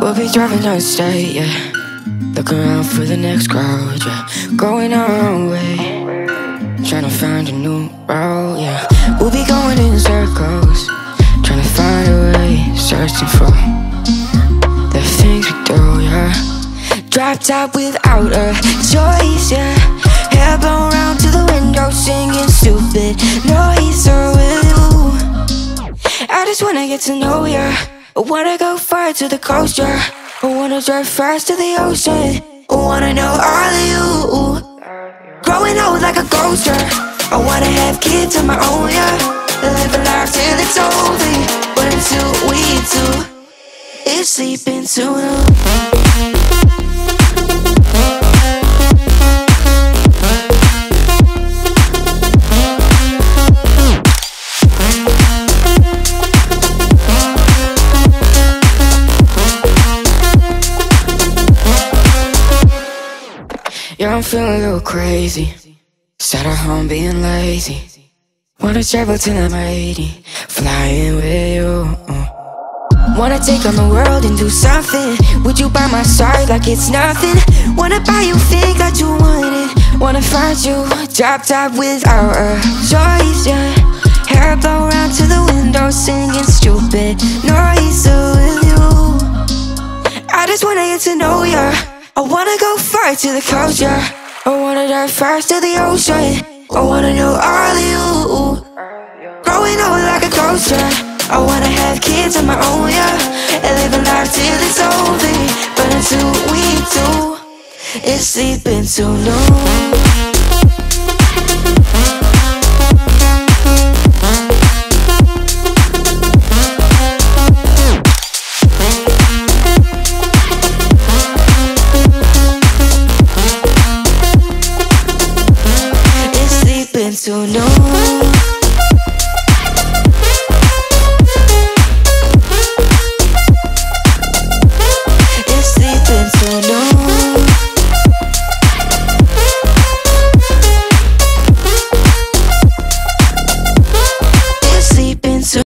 We'll be driving down the state, yeah. Looking around for the next crowd, yeah. Going our own way, trying to find a new route, yeah. We'll be going in circles, trying to find a way, searching for the things we do, yeah. Drop top without a choice, yeah. Hair blown round to the window, singing stupid noise. Or with you, I just wanna get to know ya. I wanna go far to the coast, yeah. I wanna drive fast to the ocean. I wanna know all of you. Growing old like a ghost, yeah. I wanna have kids of my own, yeah. Live a life till it's over. But until we do, it's sleeping too long. Yeah, I'm feeling a little crazy. Sat at home being lazy. Wanna travel till I'm 80, flying with you. Wanna take on the world and do something. Would you by my side like it's nothing? Wanna buy you things that you wanted. Wanna find you, drop top without a choice, yeah. Hair blow round to the window, singing stupid noise. With you, I just wanna get to know ya. I wanna go far to the coast, yeah. I wanna dive fast to the ocean. I wanna know all of you. Growing old like a ghost, yeah. I wanna have kids of my own, yeah. And live a life till it's over. But until we do, it's sleeping too long. Too long.